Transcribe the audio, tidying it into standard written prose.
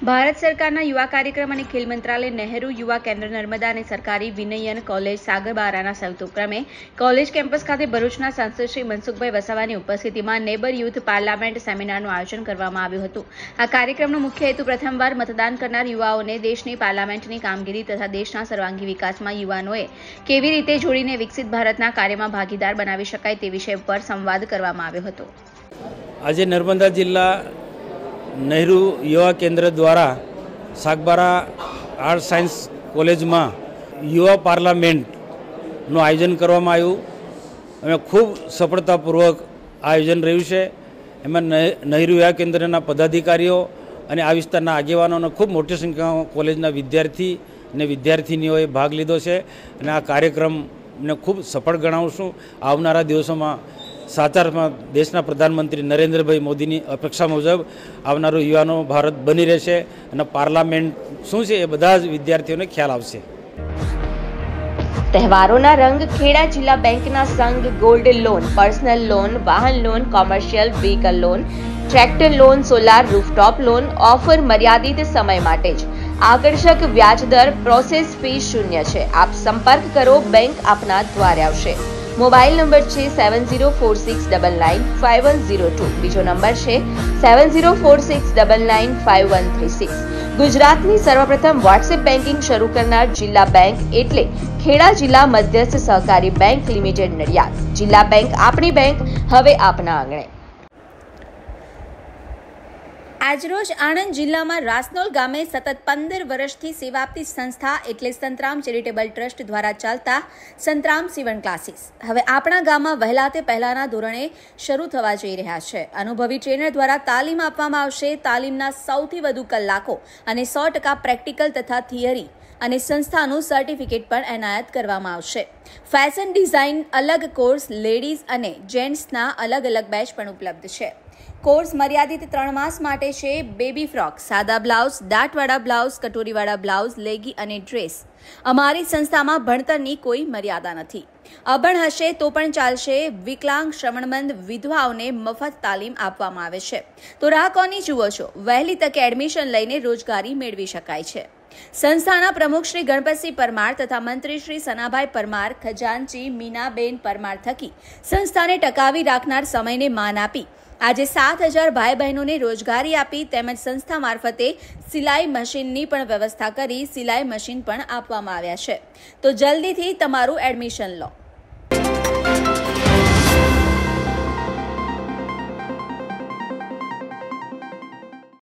ભારત સરકારના યુવા કાર્યક્રમ અને ખેલ મંત્રાલય, નહેરુ યુવા કેન્દ્ર નર્મદા અને સરકારી વિનયન કોલેજ સાગબારાના સંયુક્ત ઉપક્રમે કોલેજ કેમ્પસ ખાતે ભરૂચના સાંસદ શ્રી મનસુખભાઈ વસાવાની ઉપસ્થિતિમાં નેબર યુથ પાર્લામેન્ટ સેમિનારનું આયોજન કરવામાં આવ્યું હતું। આ કાર્યક્રમનો મુખ્ય હેતુ પ્રથમવાર મતદાન કરનાર યુવાઓને દેશની પાર્લામેન્ટની કામગીરી તથા દેશના સર્વાંગી વિકાસમાં યુવાનોએ કેવી રીતે જોડીને વિકસિત ભારતના કાર્યમાં ભાગીદાર બનાવી શકાય તે વિષય પર સંવાદ કરવામાં આવ્યો હતો। આજે નર્મદા જિલ્લા નહેરુ યુવા કેન્દ્ર દ્વારા સાગબારા આર્ટ સાયન્સ કોલેજમાં યુવા પાર્લામેન્ટનું આયોજન કરવામાં આવ્યું। અમે ખૂબ સફળતાપૂર્વક આયોજન રહ્યું છે। એમાં નહેરુ યુવા કેન્દ્રના પદાધિકારીઓ અને આ વિસ્તારના આગેવાનોને ખૂબ મોટી સંખ્યામાં કોલેજના વિદ્યાર્થી અને વિદ્યાર્થિનીઓએ ભાગ લીધો છે અને આ કાર્યક્રમને ખૂબ સફળ ગણાવું છું। આવનારા દિવસોમાં સાચારમાં દેશના પ્રધાનમંત્રી નરેન્દ્રભાઈ મોદીની અપેક્ષા મુજબ આવનારું યુવાનો ભારત બની રહેશે અને પાર્લામેન્ટ શું છે એ બધા જ વિદ્યાર્થીઓને ખ્યાલ આવશે। તહેવારોના રંગ ખેડા જિલ્લા બેંકના સંઘ ગોલ્ડ લોન, પર્સનલ લોન, વાહન loan, commercial vehicle loan, tractor loan, solar rooftop loan offer મર્યાદિત સમય માટે જ। આકર્ષક વ્યાજદર, પ્રોસેસ ફી શૂન્ય છે। આપ સંપર્ક કરો, બેંક આપના દ્વારે આવશે। મોબાઈલ નંબર છે 7046995102, બીજો નંબર છે 7046995136। ગુજરાતની સર્વપ્રથમ વોટ્સએપ બેન્કિંગ શરૂ કરનાર જિલ્લા બેંક એટલે ખેડા જિલ્લા મધ્યસ્થ સહકારી બેંક લિમિટેડ નડિયાદ। જિલ્લા બેંક આપણી બેંક, હવે આપના આંગણે। આજરોજ આણંદ જિલ્લામાં રાસનોલ ગામે સતત 15 વર્ષથી સેવા આપતી સંસ્થા એટલે સંતરામ ચેરિટેબલ ટ્રસ્ટ દ્વારા ચાલતા સંતરામ સીવણ ક્લાસીસ હવે આપણા ગામમાં વહેલા તે પહેલાના ધોરણે શરૂ થવા જઈ રહ્યા છે। અનુભવી ટ્રેનર દ્વારા તાલીમ આપવામાં આવશે। તાલીમના સૌથી વધુ કલાકો અને 100% પ્રેક્ટિકલ તથા થિયરી અને સંસ્થાનું સર્ટિફિકેટ પણ એનાયત કરવામાં આવશે। ફેશન ડિઝાઇન અલગ કોર્સ, લેડીઝ અને જેન્ટ્સના અલગ અલગ બેચ પણ ઉપલબ્ધ છે। કોર્સ મર્યાદિત 3 માસ માટે છે। બેબી ફ્રોક, સાદા બ્લાઉઝ, દાંતવાળા બ્લાઉઝ, કટોરીવાળા બ્લાઉઝ, લેગી અને ડ્રેસ। અમારી સંસ્થામાં ભણતરની કોઈ મર્યાદા નથી। અભણ હશે તો પણ ચાલશે। વિકલાંગ, શ્રવણમંદ, વિધવાઓને મફત તાલીમ આપવામાં આવે છે। તો રાહ કોની જુઓ છો? વહેલી તકે એડમિશન લઈને રોજગારી મેળવી શકાય છે। સંસ્થાના પ્રમુખ શ્રી ગણપતસિંહ પરમાર તથા મંત્રી શ્રી સનાભાઈ પરમાર, ખજાનચી મીનાબેન પરમાર થકી સંસ્થાને ટકાવી રાખનાર સમયને માન આપી આજે 7000 ભાઈ બહેનોને રોજગારી આપી તેમજ સંસ્થા મારફતે સિલાઈ મશીનની પણ વ્યવસ્થા કરી સિલાઈ મશીન પણ આપવામાં આવ્યા છે। તો જલ્દીથી તમારું એડમિશન લો।